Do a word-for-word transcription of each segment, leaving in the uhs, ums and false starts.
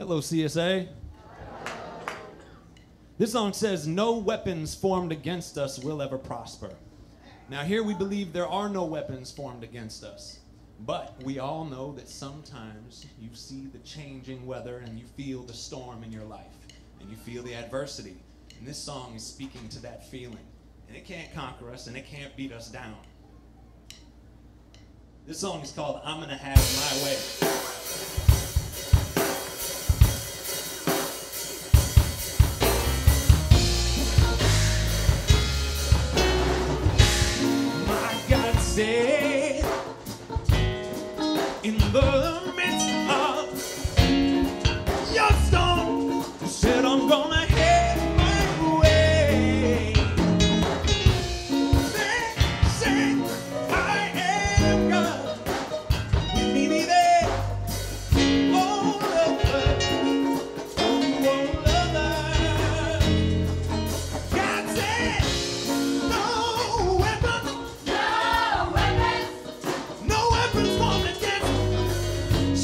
Hello, C S A. This song says, no weapons formed against us will ever prosper. Now here we believe there are no weapons formed against us. But we all know that sometimes you see the changing weather and you feel the storm in your life. And you feel the adversity. And this song is speaking to that feeling. And it can't conquer us and it can't beat us down. This song is called I'm Gonna Have My Way. Said, in the midst of your storm, you said I'm gonna have my way. They said I am God, with me be there, all over, all over. God said, no weapon.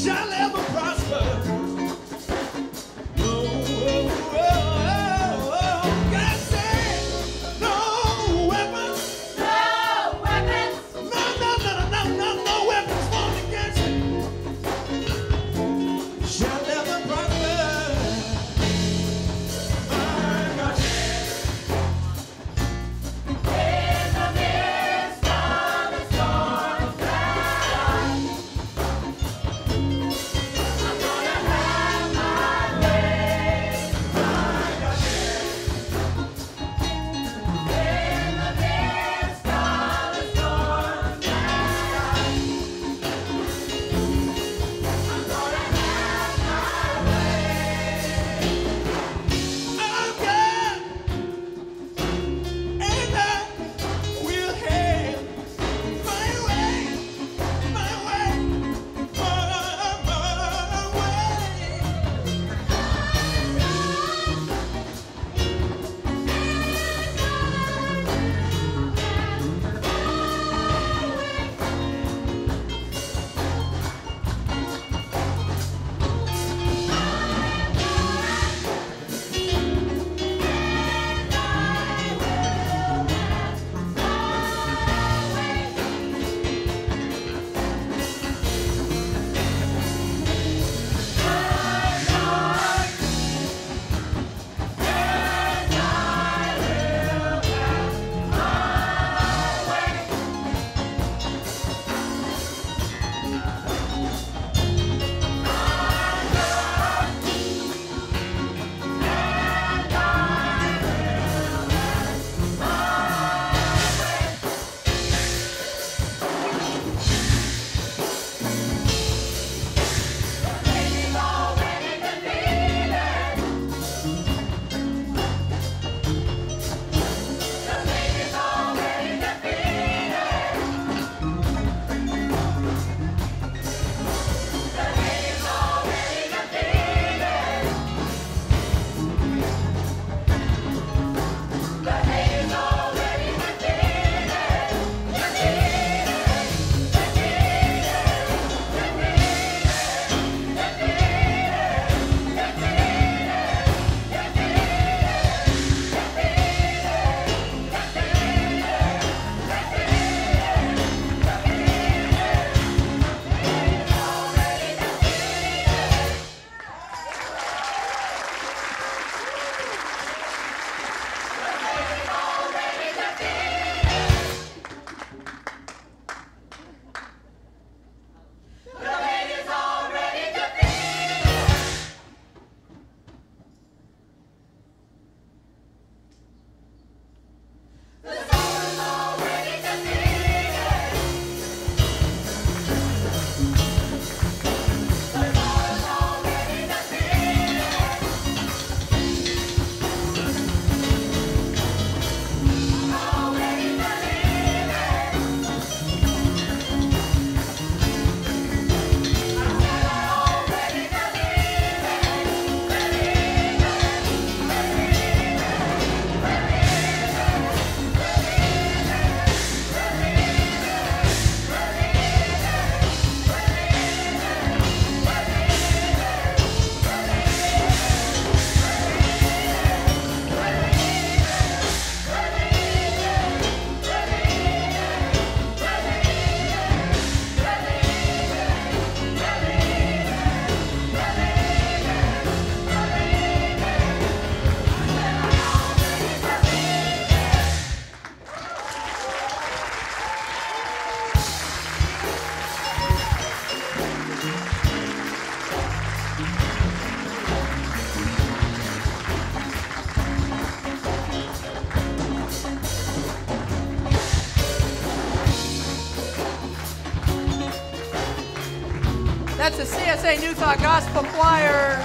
That's the C S A New Thought Gospel Choir.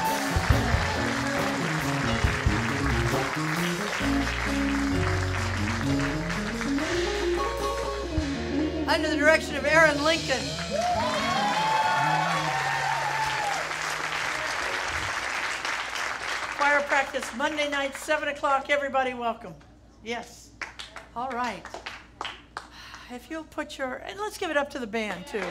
Under the direction of Aaron Linkin. Choir practice Monday night, seven o'clock. Everybody welcome. Yes. All right. If you'll put your, and let's give it up to the band too.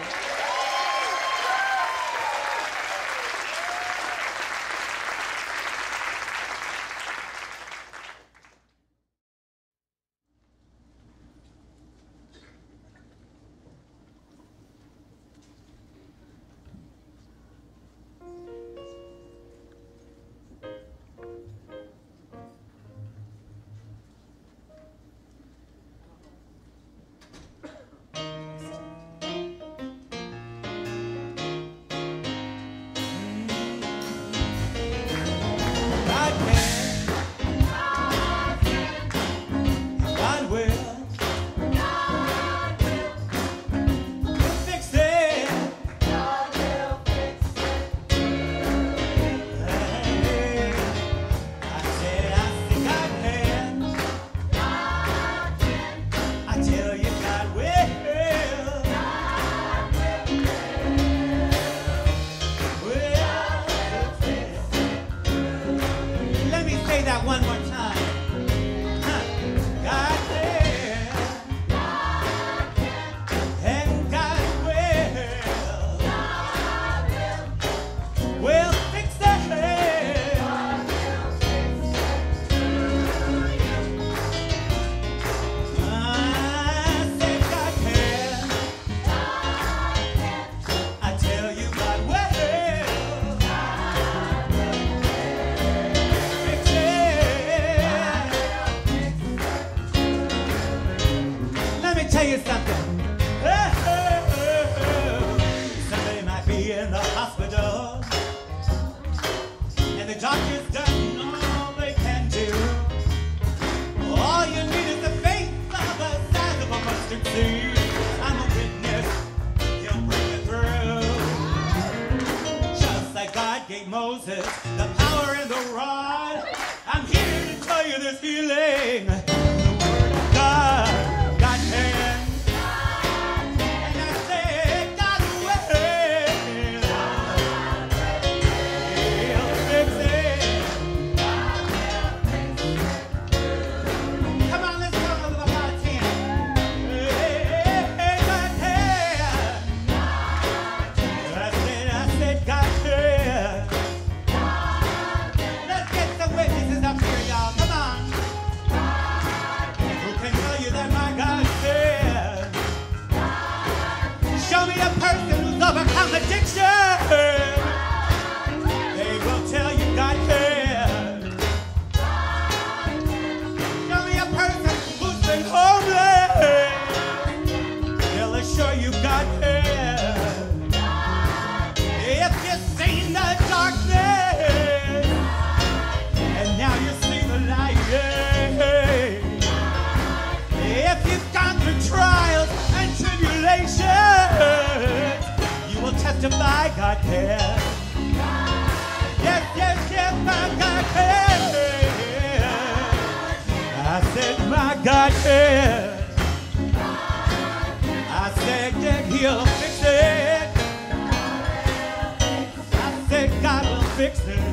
Fix it.